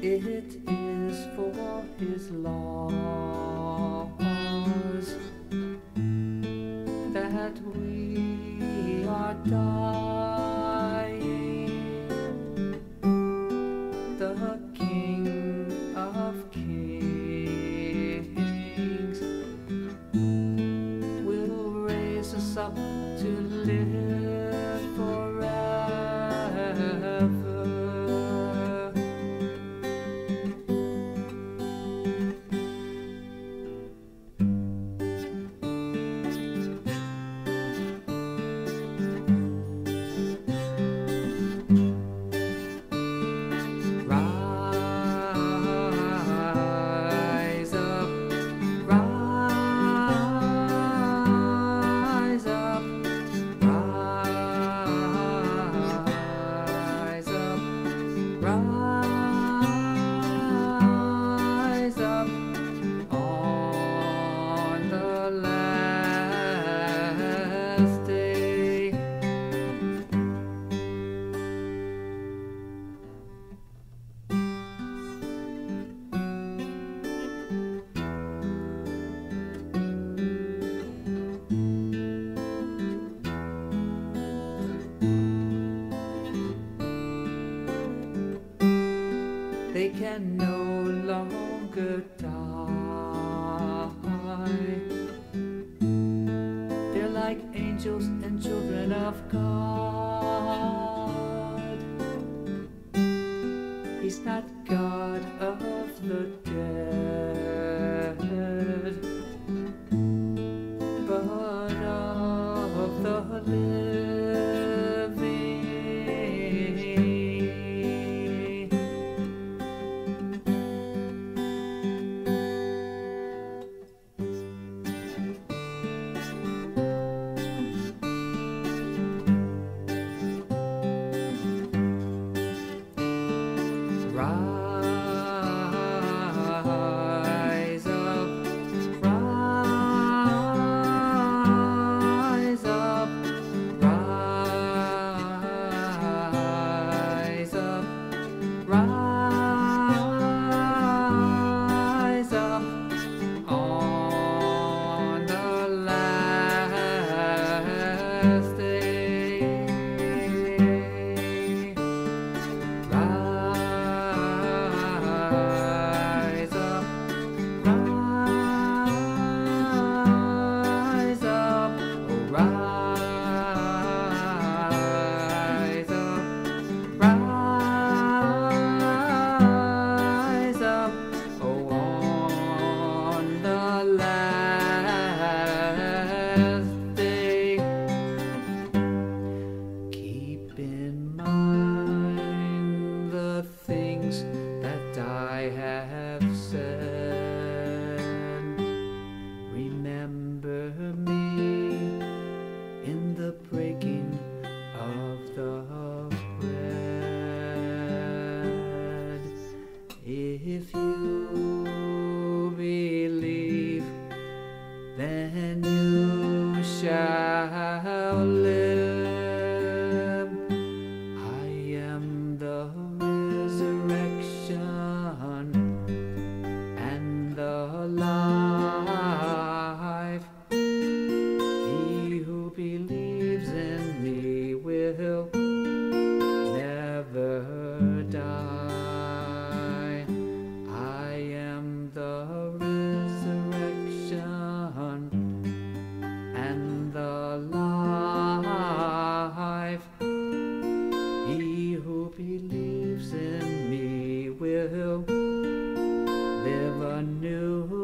It is for His laws that we are dying. The King of Kings will raise us up to live forever. Rise up on the last day. They can no longer die. They're like angels and children of God. He's not God of the dead, but of the living. Rise up, rise up, rise up, rise up on the last day. Rise up, rise up, oh rise up, rise up, oh on the last day. Keep in mind the things that I have said. Remember me in the breaking of the bread. If you believe, then you shall live. I am the resurrection and the life. He who believes in me will never die. I am the resurrection and the life. He who believes in me will live a new